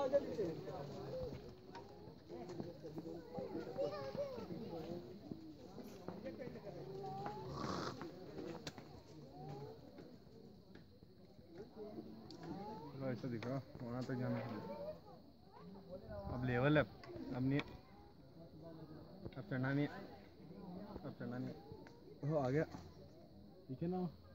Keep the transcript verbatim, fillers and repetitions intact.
ऐसा दिखा वहाँ तक जाना है। अब लेवल है, अब नहीं, अब चढ़ना नहीं, अब चढ़ना नहीं। हो आ गया, ठीक है ना।